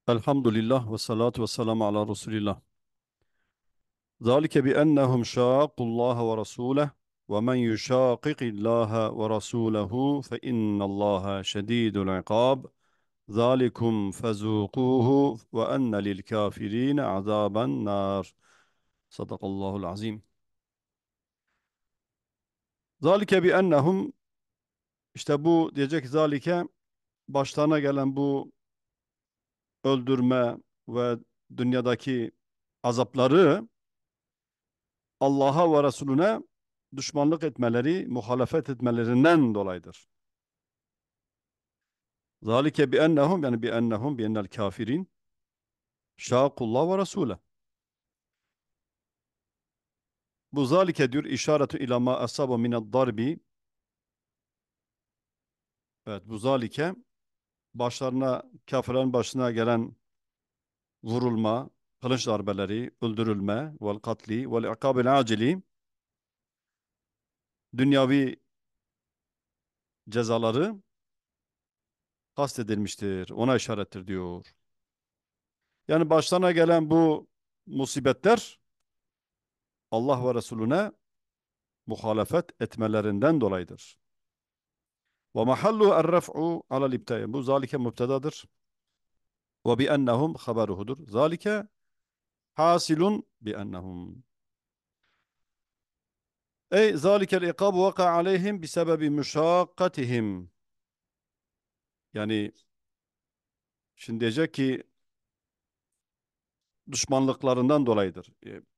Elhamdülillah ve salatu ve selamu ala Resulillah. Zalike bi ennehum şaqullaha ve rasulehu ve men yuşaqiqillaha ve rasulehu fe innallaha şedidul ikab. Zalikum fezuquhu ve enne lil kafirine azaben nar. Sadakallahul azim. Zalike bi ennehum işte bu diyecek zalike başlarına gelen bu öldürme ve dünyadaki azapları Allah'a ve Resulüne düşmanlık etmeleri, muhalefet etmelerinden dolayıdır. Zalike bi ennehum yani bi ennel kafirin şakullah ve Resulü. Bu zalike diyor işaretu ila ma asaba mined darbi. Evet bu zalike başlarına kafirlerin başına gelen vurulma, kılıç darbeleri, öldürülme vel katli vel ikabil acili dünyavi cezaları kastedilmiştir. Ona işarettir diyor. Yani başlarına gelen bu musibetler Allah ve Resulüne muhalefet etmelerinden dolayıdır. Ve mahallu er-ref'u alel ibtidai. Bu zalike mübtedadır. Ve bi ennehum haberuhudur. Zalike hasilun bi ennehum. Ey zalikel ikabu vaka aleyhim bi sebebi müşakkatihim. Yani şimdi diyecek ki düşmanlıklarından dolayıdır.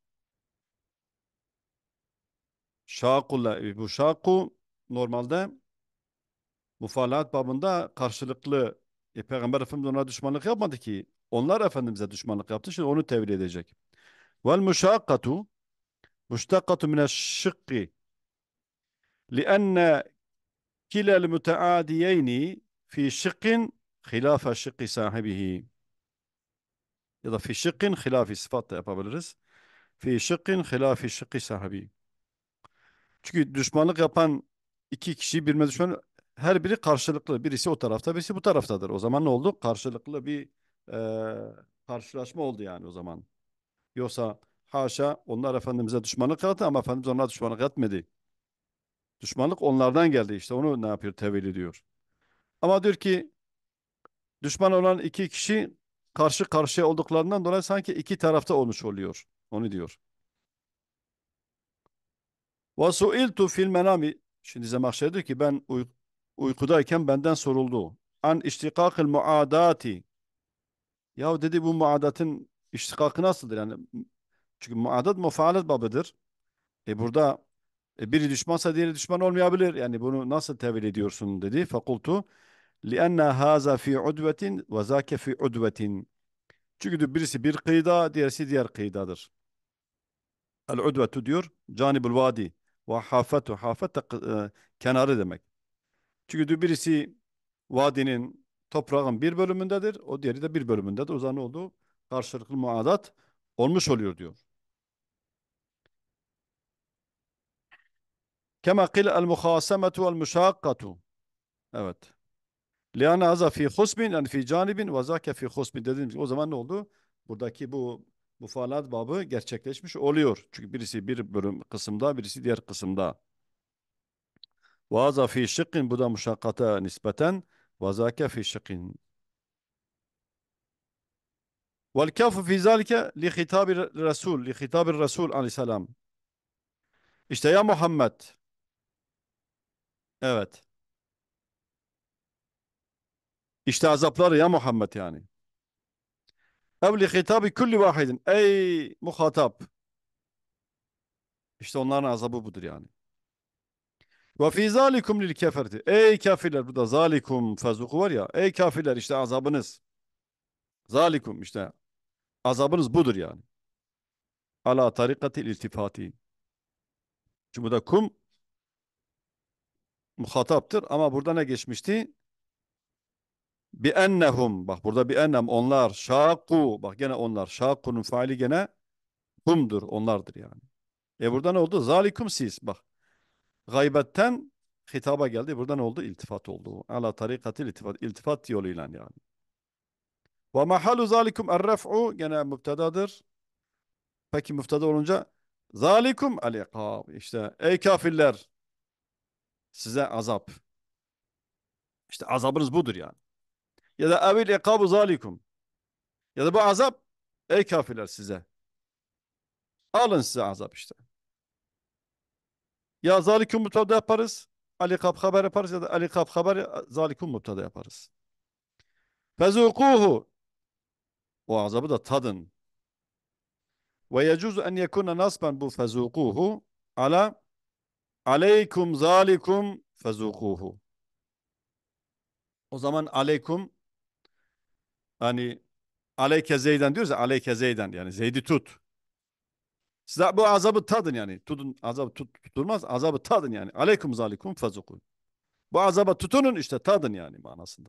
Şakulla bu şaku normalde mufalat babında karşılıklı Peygamber Efendimiz ona düşmanlık yapmadı ki. Onlar Efendimiz'e düşmanlık yaptı. Şimdi onu tevil edecek. Vel müşakkatu müştakkatu mineşşıkkı li'enne kilel müteadiyeyni fi şıkkin hilafe şıkkı sahibihi ya da fi şıkkin hilafi sıfat da yapabiliriz. Fi şıkkin hilafi şıkkı sahibi. Çünkü düşmanlık yapan iki kişi birbirine düşman her biri karşılıklı. Birisi o tarafta, birisi bu taraftadır. O zaman ne oldu? Karşılıklı bir karşılaşma oldu yani o zaman. Yoksa haşa onlar Efendimiz'e düşmanlık yaptı ama Efendimiz onlara düşmanlık etmedi. Düşmanlık onlardan geldi işte. Onu ne yapıyor? Tevil ediyor. Ama diyor ki düşman olan iki kişi karşı karşıya olduklarından dolayı sanki iki tarafta olmuş oluyor. Onu diyor. وَسُئِلْتُ fil menami. Şimdi Zemahşeri diyor ki ben uykudayken benden soruldu. An iştikakil muadati. Ya dedi bu muadatın iştikakı nasıldır? Yani çünkü muadat mufaalet babıdır. Burada biri düşmansa diğeri düşman olmayabilir. Yani bunu nasıl tevil ediyorsun dedi. Fakultu لِأَنَّ هَذَا فِي عُدْوَةٍ وَذَاكَ فِي عُدْوَةٍ. Çünkü diyor, birisi bir kıyıda, diğerisi diğer kıyıdadır. El-udvetu diyor, canibul vadi. Ve hafetu, hafet de kenarı demek. Çünkü diyor, birisi vadinin, toprağın bir bölümündedir, o diğeri de bir bölümündedir. O zaman ne oldu? Karşılıklı muadat olmuş oluyor diyor. Kema kile el-muhasemetu vel-müşakkatu. Evet. Lianne haza fi husbin yani fi canibin ve zâke fi husbin dediğimiz gibi o zaman ne oldu? Buradaki bu mufalat babı gerçekleşmiş oluyor. Çünkü birisi bir bölüm kısımda, birisi diğer kısımda. Ve haza fi şıkkin bu da muşakkata nispeten ve zâke fi şıkkin. Vel kafu fi zâlike li hitabi Resul, li hitabi Resul aleyhisselam. İşte ya Muhammed. Evet. İşte azapları ya Muhammed yani. Ev li hitabi kulli vahidin. Ey muhatap. İşte onların azabı budur yani. Ve fî zâlikum lil keferti. Ey kafirler burada zalikum fezuku var ya. Ey kafirler işte azabınız. Zalikum işte azabınız budur yani. Ala tarikatil iltifati. Çünkü burada kum muhataptır ama burada ne geçmişti? Bi ennehum. Bak burada bi ennem onlar şakku. Bak gene onlar. Şakku'nun faili gene humdur. Onlardır yani. Burada ne oldu? Zalikum siz. Bak gaybetten hitaba geldi. Burada ne oldu? İltifat oldu. Ala tarikatil iltifat. İltifat yoluyla yani. Ve mahalu zalikum er-ref'u gene müptedadır. Peki müpteda olunca zalikum el-ikab. İşte ey kafirler size azap. İşte azabınız budur yani. Ya da evil ikabu zalikum. Ya da bu azap ey kafirler size. Alın size azap işte. Ya zalikum müpteda yaparız. El-ikab haber yaparız ya da el-ikab haber zalikum müpteda yaparız. Fezukuhu. O azabı da tadın. Ve yecuzu en yekuna nasben bu fezukuhu ala aleykum zalikum fezukuhu. O zaman aleykum hani aleyke zeyden diyoruz ya aleyke zeyden yani Zeyd'i tut. Size bu azabı tadın yani. Tutun azabı tutulmaz. Azabı tadın yani. Aleykum zalikum fezukuhu. Bu azaba tutunun işte tadın yani manasında.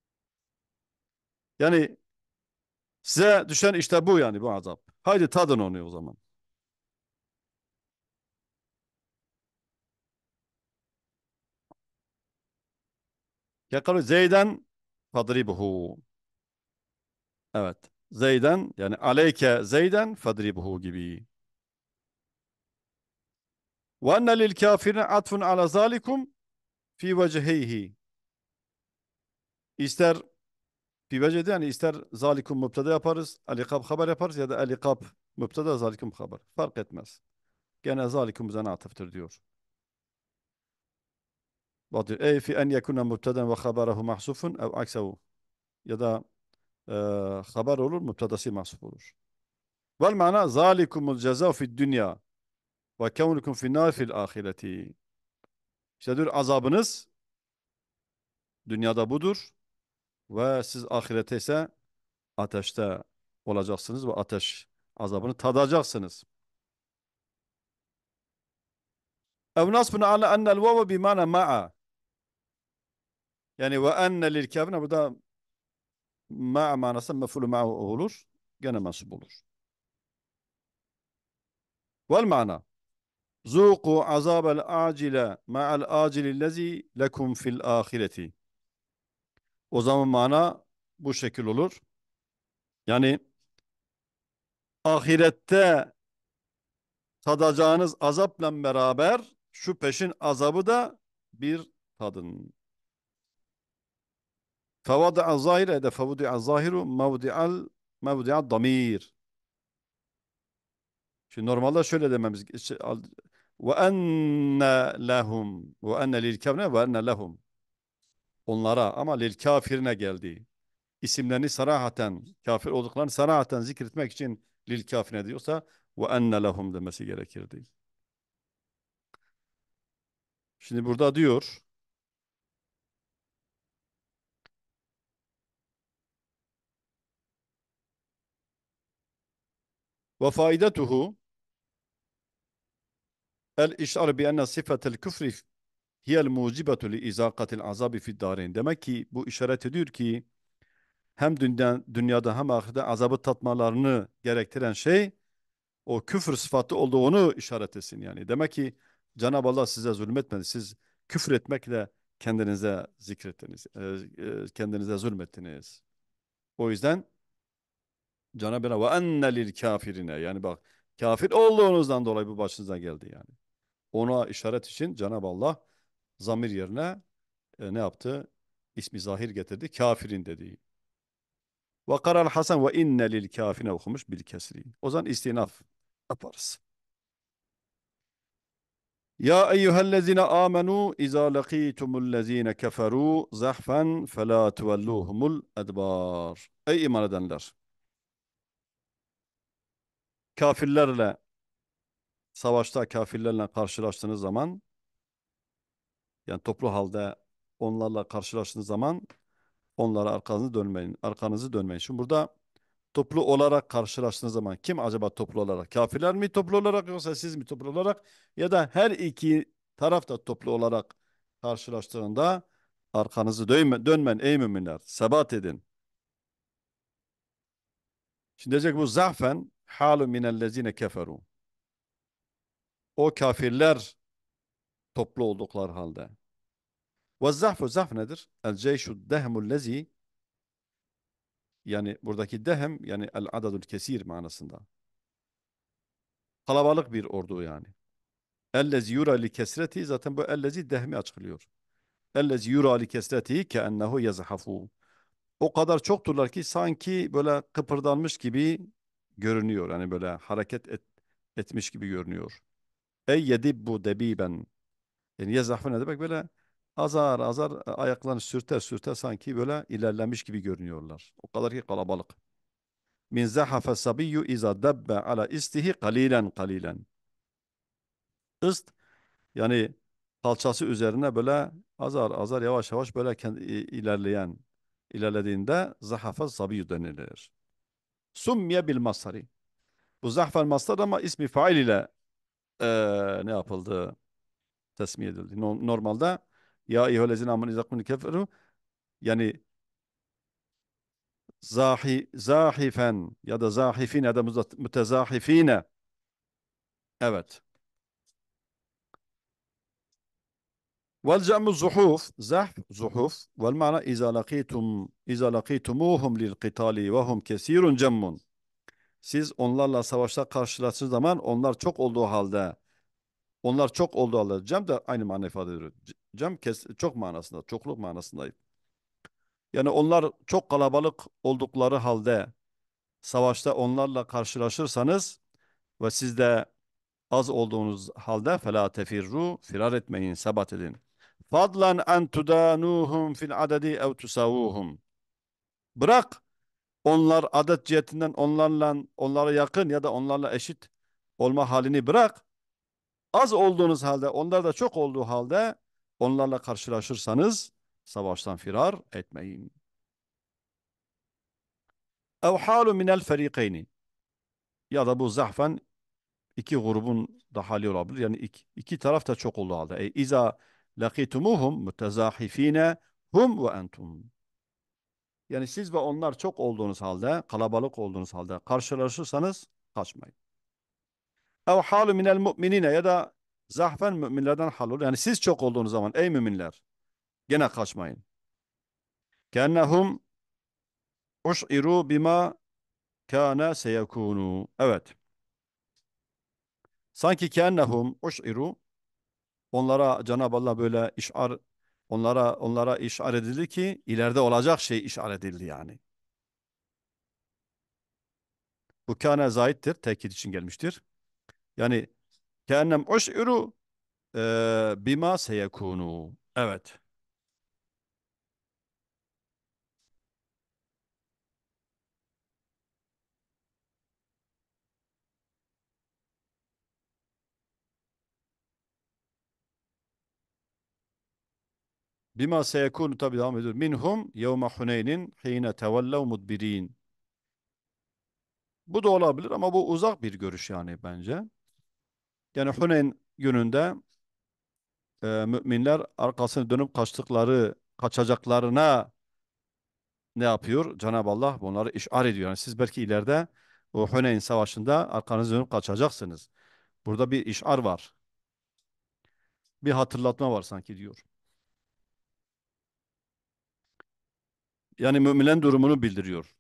Yani size düşen işte bu yani bu azap. Haydi tadın onu o zaman. Yakalı Zeyden fadribuhu. Evet. Zeyden yani aleyke Zeyden fadribuhu gibi. Ve enne lil kafirine atfun ala zalikum fi veciheyhi. İster fi vecihde yani ister zalikum mübteda yaparız. Alikab haber yaparız ya da alikab mübteda zalikum haber. Fark etmez. Gene zalikum üzerine atıftır diyor. Batır. Ey fi en yekuna mübteden ve haberehu mahsufun ev aksehu. Ya da e, haber olur mübtedası mahsuf olur. Vel mana zalikumul ceza fi dünya ve kevnukum fi nar fil ahireti. İşte diyor azabınız dünyada budur ve siz ahirete ise ateşte olacaksınız ve ateş azabını tadacaksınız. Ev nasbun ala ennel vava bimana ma'a. Yani ve enne lil kafirine burada ma'a manası mef'ulü ma'a olur. Gene mensup olur. Vel mana zuqu azabel acile ma'al acili lezi lekum fil ahireti. O zaman mana bu şekil olur. Yani ahirette tadacağınız azapla beraber şu peşin azabı da bir tadın. Fevadi'a zahire de fevadi'a zahiru mevdi'a damir. Şimdi normalde şöyle dememiz ve enne lehum ve enne lil kafirine ve enne lehum onlara ama lil kafirine geldi. İsimlerini sarahaten kafir olduklarını sarahaten zikretmek için lil kafirine diyorsa ve enne lehum demesi gerekirdi. Şimdi burada diyor ve faidetuhu el işar bi enne sıfatel küfri hiyel mucibetu li izaqatil azabi fid darin. Demek ki bu işaret ediyor ki hem dünyada hem ahirette azabı tatmalarını gerektiren şey o küfür sıfatı olduğunu işaret etsin yani. Demek ki Cenab-ı Allah size zulmetmedi. Siz küfür etmekle kendinize zikrettiniz. Kendinize zulmettiniz. O yüzden Cenab-ı Allah ve enne lil kafirine yani bak kafir olduğunuzdan dolayı bu başınıza geldi yani. Ona işaret için Cenab-ı Allah zamir yerine ne yaptı? İsmi zahir getirdi. Kafirin dedi. Ve karal Hasan ve inne lil kafirine okumuş bil kesri. O zaman istinaf yaparız. Ya eyyühellezine amenu izâ lekîtumullezîne keferû zahfen felâ tuvellûhumul edbâr. Ey iman edenler! Kafirlerle savaşta kafirlerle karşılaştığınız zaman yani toplu halde onlarla karşılaştığınız zaman onlara arkanızı dönmeyin. Arkanızı dönmeyin. Şimdi burada toplu olarak karşılaştığınız zaman kim acaba toplu olarak? Kafirler mi toplu olarak yoksa siz mi toplu olarak ya da her iki taraf da toplu olarak karşılaştığında arkanızı dönmeyin ey müminler. Sebat edin. Şimdi diyecek bu zahfen halu minellezine keferu. O kafirler toplu oldukları halde. Ve zahfu zahf nedir? El ceyşu dehmul lezi yani buradaki dehem yani el adadul kesir manasında. Kalabalık bir ordu yani. Ellezi yura li kesreti zaten bu ellezi dehmi açıklıyor. Ellezi yura li kesreti keennehu yazhafu. O kadar çokturlar ki sanki böyle kıpırdanmış gibi görünüyor. Yani böyle etmiş gibi görünüyor. Ey yedibbu debiben. Yani yazhafu ne demek? Böyle azar azar ayaklarını sürte sürte sanki böyle ilerlemiş gibi görünüyorlar. O kadar ki kalabalık. Min zahafe sabiyyu iza dabbe ala istihi kalilen kalilen. Ist yani kalçası üzerine böyle azar azar yavaş yavaş böyle ilerlediğinde zahafe sabiyyu denilir. Summiye bil masari. Bu zahfel mastar ama ismi fail ile ne yapıldı? Tesmiye edildi. Normalde ya eyyühellezine amenu izâ kumû keferu yani zahifen ya da zahifin ya da mütezahifine. Evet. Vel cem'u zuhuf, zahf, zuhuf. Vel ma'na iza lakitumuhum lil qitali ve hum kesirun cemmun. Siz onlarla savaşta karşılaştığınız zaman onlar çok olduğu halde cem de aynı mana ifade ediyor. Cem çok manasında, çokluk manasında. Yani onlar çok kalabalık oldukları halde savaşta onlarla karşılaşırsanız ve siz de az olduğunuz halde fela tefirru firar etmeyin, sebat edin. Fadlan en tudanuhum fil adedi ev tusavuhum. Bırak onlar adet cihetinden onlara yakın ya da onlarla eşit olma halini bırak. Az olduğunuz halde, onlar da çok olduğu halde onlarla karşılaşırsanız savaştan firar etmeyin. Ev halu minel ferikeyni. Ya da bu zahfen iki grubun da hali olabilir. Yani iki taraf da çok olduğu halde. İza lakitumuhum mutezahifine hum ve entum. Yani siz ve onlar çok olduğunuz halde, kalabalık olduğunuz halde karşılaşırsanız kaçmayın. Ev halu minel mu'minine ya da zahfen müminlerden hal olur. Yani siz çok olduğunuz zaman ey müminler gene kaçmayın. Kennehum uş'iru bima kana seyekunu. Evet. Sanki kennehum uş'iru onlara Cenab-ı Allah böyle onlara işar edildi ki ileride olacak şey işar edildi yani. Bu kâne zaittir. Tekit için gelmiştir. Yani kennem uş'iru bima seyekunu. Evet. Bima seyekunu tabi devam ediyor. Minhum yevme Huneynin hine tevellev mudbirin. Bu da olabilir ama bu uzak bir görüş yani bence. Yani Huneyn gününde müminler arkasını dönüp kaçacaklarına ne yapıyor? Cenab-ı Allah bunları işaret ediyor. Yani siz belki ileride o Huneyn Savaşı'nda arkanızı dönüp kaçacaksınız. Burada bir işar var. Bir hatırlatma var sanki diyor. Yani müminlerin durumunu bildiriyor.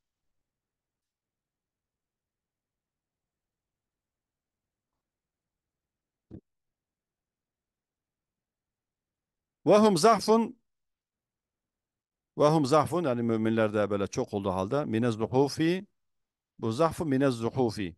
Vahum zahfun vahum zahfun yani müminlerde böyle çok olduğu halde minez zuhufi bu zahfu minez zuhufi.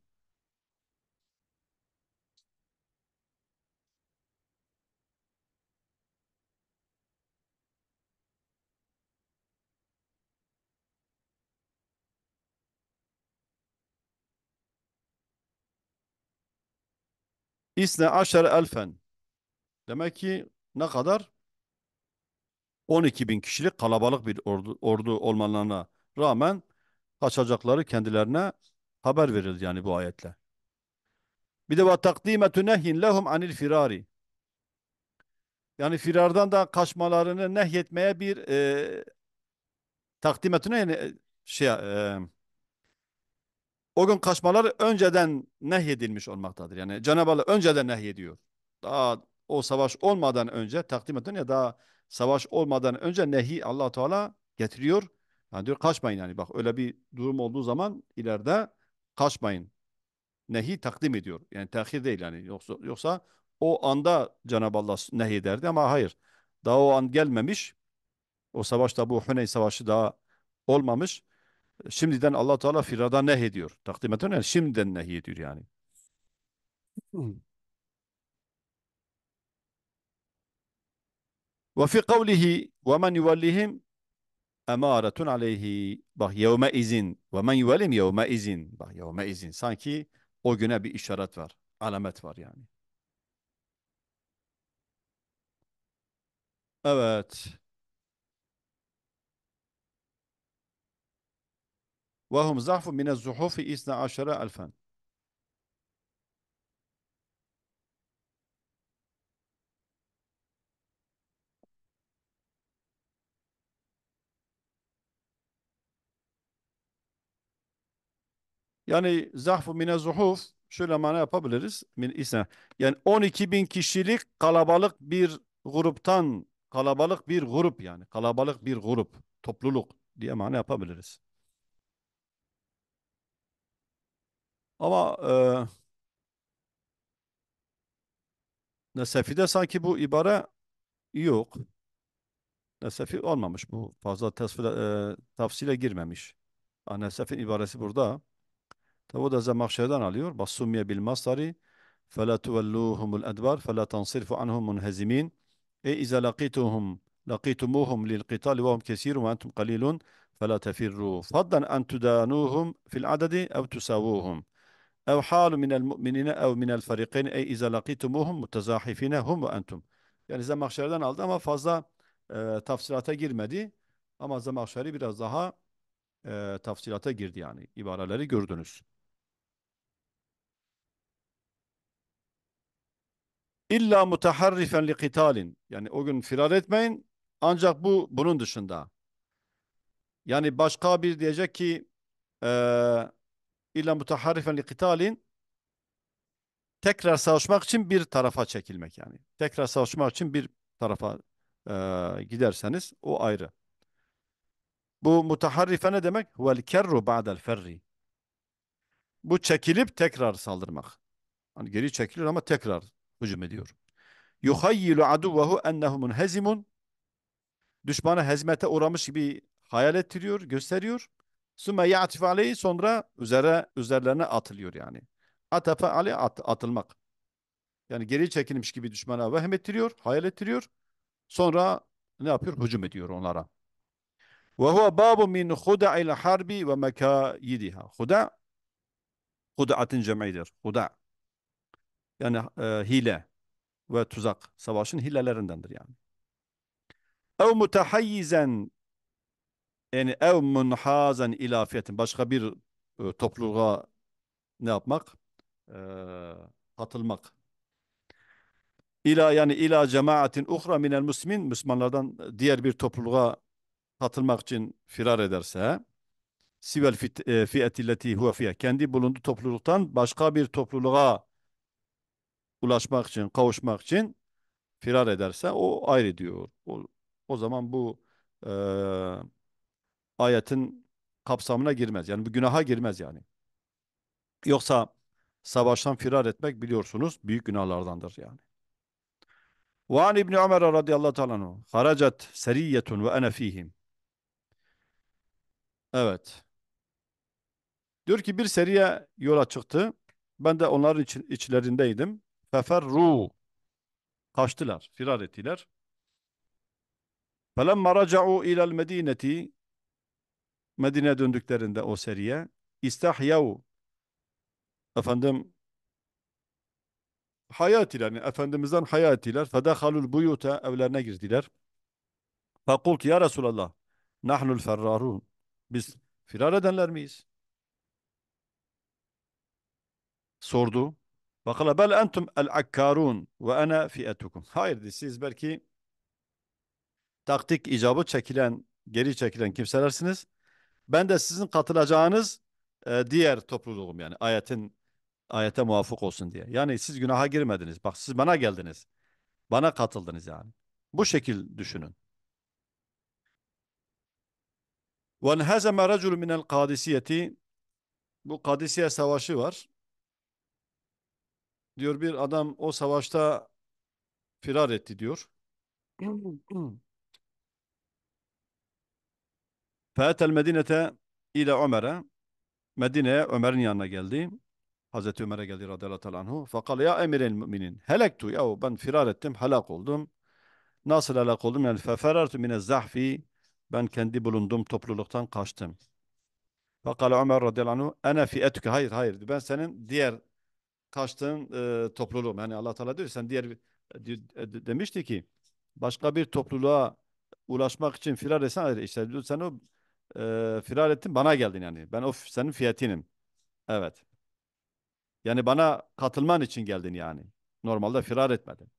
İsne aşer elfen. Demek ki ne kadar? 12 bin kişilik kalabalık bir ordu olmalarına rağmen kaçacakları kendilerine haber verildi yani bu ayetle. Bir de ve takdimetü nehyin lehum anil firari. Yani firardan da kaçmalarını nehyetmeye bir takdimetü nehyin o gün kaçmaları önceden nehyedilmiş olmaktadır. Yani Cenab-ı Allah önceden nehyediyor. Daha o savaş olmadan önce takdim eden ya daha savaş olmadan önce nehi Allah Teala getiriyor Yani diyor kaçmayın yani. Bak öyle bir durum olduğu zaman ileride kaçmayın. Nehi takdim ediyor. Yani tehir değil yani. Yoksa o anda Cenab-ı Allah nehyederdi ama hayır. Daha o an gelmemiş. O savaşta bu Huneyn Savaşı daha olmamış. Şimdiden Allah Teala firada nehyediyor. Takdim ediyor yani şimdiden nehyediyor yani. Hı. Ve fi kavlihi ve men yuvallihim emaretun aleyhi. Bak yevme izin. Ve men yuvallim yevme izin. Bak yevme izin. Sanki o güne bir işaret var. Alamet var yani. Evet. Ve hum zahfu mine zuhufi isna aşere elfen. Yani zahfu mine zuhuf şöyle mana yapabiliriz. Min isna. Yani 12 bin kişilik kalabalık bir gruptan kalabalık bir grup yani. Kalabalık bir grup. Topluluk diye mana yapabiliriz. Ama Nesefi'de sanki bu ibare yok. Nesefi olmamış bu. Fazla tafsile girmemiş. Nesef'in ibaresi burada. Tabi o da Zemahşer'den alıyor. Bassumiye bil masari فَلَا تُوَلُّوهُمُ الْأَدْبَارِ فَلَا تَنْصِرْفُ عَنْهُمْ مُنْهَزِمِينَ إِذَا لَقِيتُمُوهُمْ لِلْقِتَالِ وَهُمْ كَثِيرٌ وَأَنْتُمْ قَلِيلٌ فَلَا تَفِرُّوا فَضًّا أَنْ تُدَانُوهُمْ فِي الْعَدَدِ أَوْ تُسَاوُوهُمْ أَوْ حَالٌ مِنَ الْمُؤْمِنِينَ أَوْ مِنَ الْفَرِيقَيْنِ إِذَا لَقِيتُمُوهُمْ مُتَزَاحِفِينَ هُمْ وَأَنْتُمْ. Yani Zemahşer'den aldı ama fazla tafsilata girmedi. Ama Zemahşeri biraz daha tafsilata girdi yani. İbareleri gördünüz. İlla mutaharrifen li qitalin. Yani o gün firar etmeyin. Ancak bu bunun dışında. Yani başka bir diyecek ki illa mutaharrifen li qitalin tekrar savaşmak için bir tarafa çekilmek yani. Tekrar savaşmak için bir tarafa giderseniz o ayrı. Bu mutaharrife ne demek? Huvel kerru ba'del ferri. Bu çekilip tekrar saldırmak. Hani geri çekilir ama tekrar hücum ediyor. Yuhayyilu aduvehu ennehu munhezimun. Düşmanı hezmete uğramış gibi hayal ettiriyor, gösteriyor. Sümme ya'tif aleyhi sonra üzerlerine atılıyor yani. Atafe aleyhi atılmak. Yani geri çekilmiş gibi düşmana vehm ettiriyor, hayal ettiriyor. Sonra ne yapıyor? Hücum ediyor onlara. Ve huve babu min huda'il harbi ve mekayidiha. Huda'atin cem'idir. Huda. Yani hile ve tuzak. Savaşın hilelerindendir yani. Ev mutehayyizen yani ev munhazen ila fiyetin. Başka bir topluluğa ne yapmak? Ee, katılmak. İla yani ila cemaatin uhra minel muslimin Müslümanlardan diğer bir topluluğa katılmak için firar ederse sivel fiyetilleti huve fiye kendi bulunduğu topluluktan başka bir topluluğa ulaşmak için, kavuşmak için firar ederse o ayrı diyor. O zaman bu e, ayetin kapsamına girmez. Yani bu günaha girmez yani. Yoksa savaştan firar etmek biliyorsunuz büyük günahlardandır yani. وعن ابن عمر رضي الله تعالى عنه خرجت سرية وأنا فيهم. Evet. Diyor ki bir seriye yola çıktı. Ben de onların içlerindeydim. Feferru. Kaçtılar. Firar ettiler. Felemma raca'u ilel medineti. Medine'ye döndüklerinde o seriye. İstahyav. Efendim haya ettiler. Yani Efendimiz'den haya ettiler. Fedehalul buyuta. Evlerine girdiler. Fekultu ya Resulallah. Nahnul ferrarun. Biz firar edenler miyiz? Sordu. Fakala bel entum el akkarun ve ana fiyetukum. Hayır dedi. Siz belki taktik icabı çekilen, geri çekilen kimselersiniz. Ben de sizin katılacağınız diğer topluluğum yani ayete muvafık olsun diye. Yani siz günaha girmediniz. Bak siz bana geldiniz. Bana katıldınız yani. Bu şekil düşünün. Ve enhezeme raculun minel kadisiyeti. Bu Kadisiye Savaşı var. Diyor bir adam o savaşta firar etti diyor. Fe'etel medinete ile Ömer'e. Medine'ye Ömer'in yanına geldi. Hazreti Ömer'e geldi radıyallahu teala anhu. Fakal ya emirel müminin. Helektu ya ben firar ettim, helak oldum. Nasıl helak oldum? Yani feferartu mine zahfi. Ben kendi bulunduğum topluluktan kaçtım. Fakal Ömer radıyallahu anhu. Ene fi etüke. Hayır hayır. Ben senin diğer kaçtığın topluluğum. Yani Allah Teala diyor sen diğer demişti ki başka bir topluluğa ulaşmak için firar etsen hayır işte diyor, sen o firar ettin bana geldin yani. Ben o senin fiyatinim. Evet. Yani bana katılman için geldin yani. Normalde firar etmedin.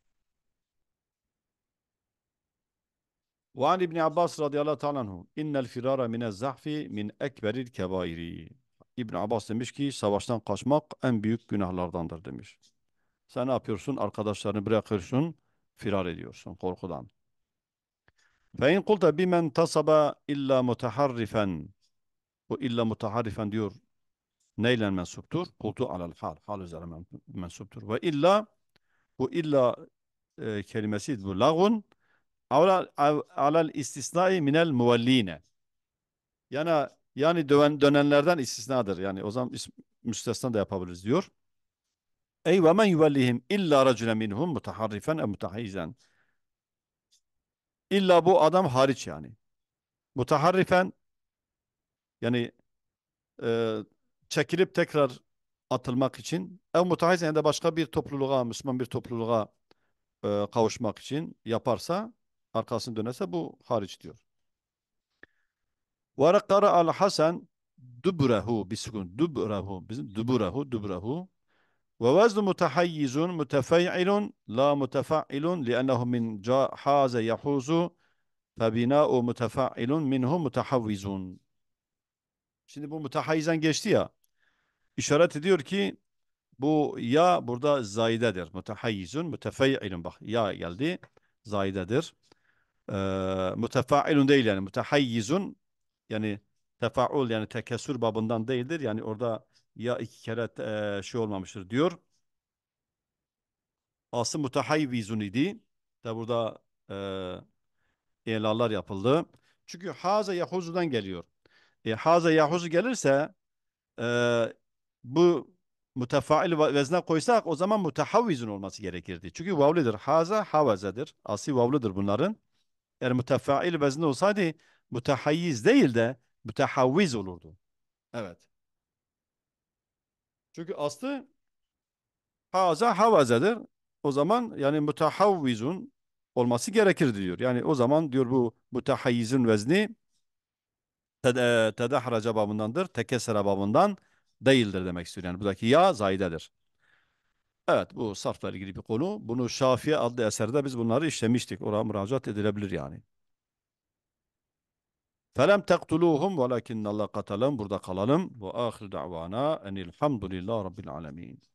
Ve an İbni Abbas radıyallahu ta'ala anhu. İnnel firara mine zahfi min ekberil kebairi. İbn Abbas demiş ki savaştan kaçmak en büyük günahlardandır demiş. Sen ne yapıyorsun? Arkadaşlarını bırakıyorsun, firar ediyorsun korkudan. Fe in kulta bimen tasaba illa mutaharrifen. Bu illa mutaharrifen diyor. Neyle mensuptur? Kultu alel hal. Hal üzere mensuptur. Ve illa bu illa kelimesi bu lagun alel istisnai minel muvelline. Yani dönenlerden istisnadır. Yani o zaman müstesna da yapabiliriz diyor. Ey ve men yuvellihim illa racülen minhum mutaharrifen e mutahayyizen. İlla bu adam hariç yani. Mutaharrifen yani e, çekilip tekrar atılmak için ev mutahayyizen ya da başka bir topluluğa, Müslüman bir topluluğa kavuşmak için yaparsa arkasını dönerse bu hariç diyor. Ve kara al Hasan dubrehu bisukun dubrehu bizim dubrehu ve veznu mutahayyizun mutefe'ilun la mutefa'ilun li'ennehu min haze yahuzu febina'u mutefa'ilun minhu mutahavvizun. Şimdi bu mutahayyizden geçti ya. İşaret ediyor ki bu ya burada zaidedir. Mutahayyizun mutefe'ilun bak ya geldi zaidedir. Mütefailun değil yani mütehayyizun yani tefaul yani tekessür babından değildir. Yani orada ya iki kere şey olmamıştır diyor. Aslı mutahayvizun idi. Da burada ilalar yapıldı. Çünkü haza yahuzudan geliyor. Haza yahuzu gelirse e, bu mütefail vezne koysak o zaman mutahavvizun olması gerekirdi. Çünkü vavlidir. Haza havazedir. Asli vavlidir bunların. Eğer mütefail vezni olsaydı mütehayyiz değil de mütehavviz olurdu. Evet. Çünkü aslı haza havazedir. O zaman yani mütehavvizun olması gerekir diyor. Yani o zaman diyor bu mütehayyizin vezni tedahraca babındandır. Tekessera babından değildir demek istiyor. Yani buradaki ya zaidedir. Evet bu sarfla ilgili bir konu. Bunu Şafiye adlı eserde biz bunları işlemiştik. Oraya müracaat edilebilir yani. Felem tektuluhum velakinnallah katalım. Burada kalalım. Ve ahir da'vana enilhamdülillahi rabbil alemin.